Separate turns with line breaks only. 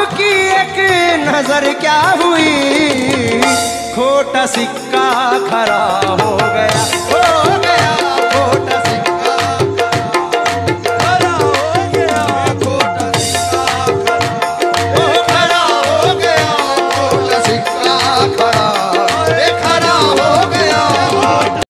बाकी एक नजर क्या हुई, खोटा सिक्का खरा हो